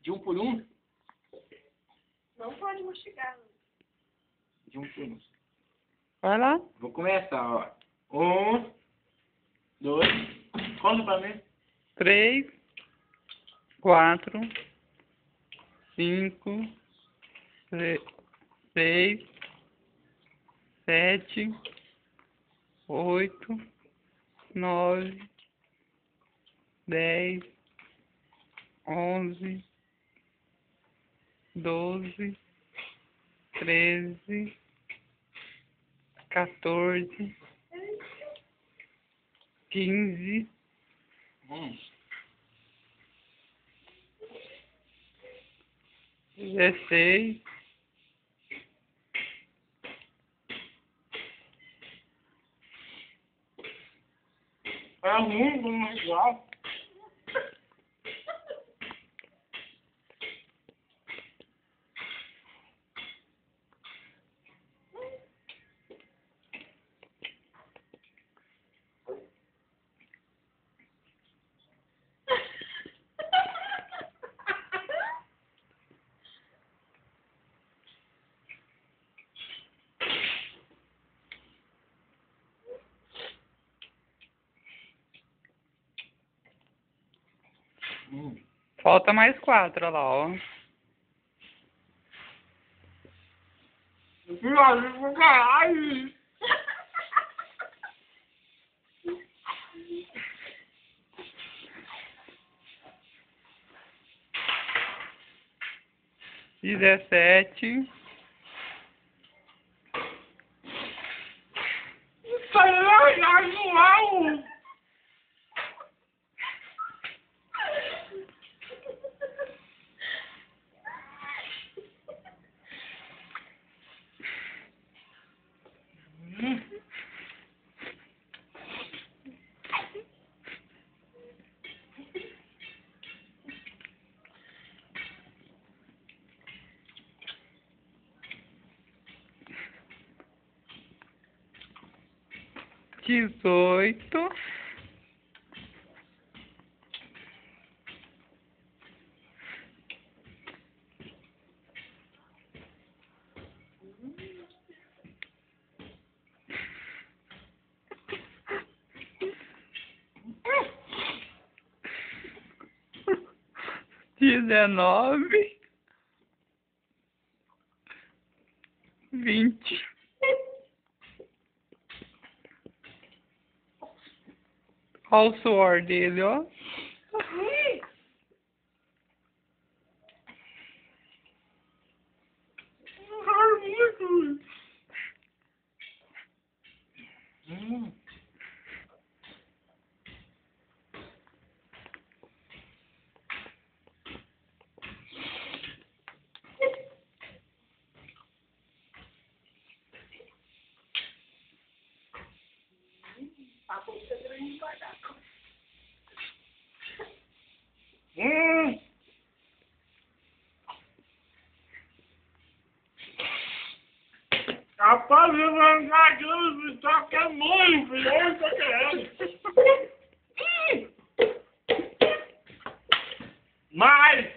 De um por um? Não pode mastigar. De um por um. Vai lá. Vou começar, ó. 1, 2, conta pra mim. 3, 4, 5, 6, 7, 8, 9, 10, 11, 12, 13, 14, 15, 16, É muito igual. falta mais 4, olha lá, ó. Caralho! 17, Caralho! 18, 19, 20. Olha o suor dele, ó. A bolsa é grande guardar. Rapaz, eu vou andar aqui no hospital que é mãe, filho. Olha só que é. Mais!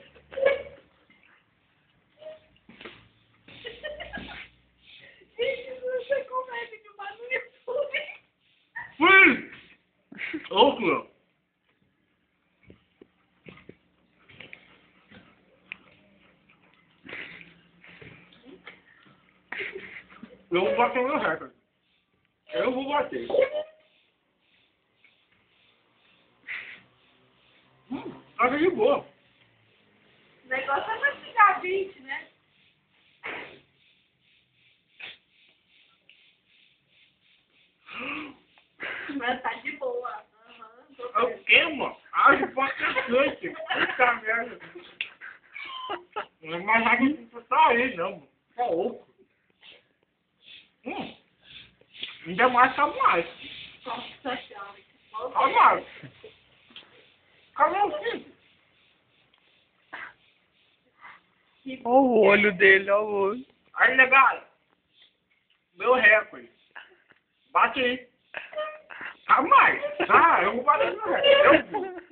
Gente, você começa que o barulho foi. Fui! Ô, meu. Eu vou bater o meu recorde. Eu vou bater. Tá de boa. O negócio é mastigar 20, né? Mas tá de boa. É o quê, mano? Acho que pode ser doente. Puta merda. Não é mais nada que você tá aí, não, mano. Tá louco. Ainda mais mais. Nossa senhora. Calma mais. Calma um filho. Olha o olho dele, olha o olho. Aí, legal. Meu recorde. Bate aí. Calma mais. Ah, eu vou bater no recorde. Eu vou.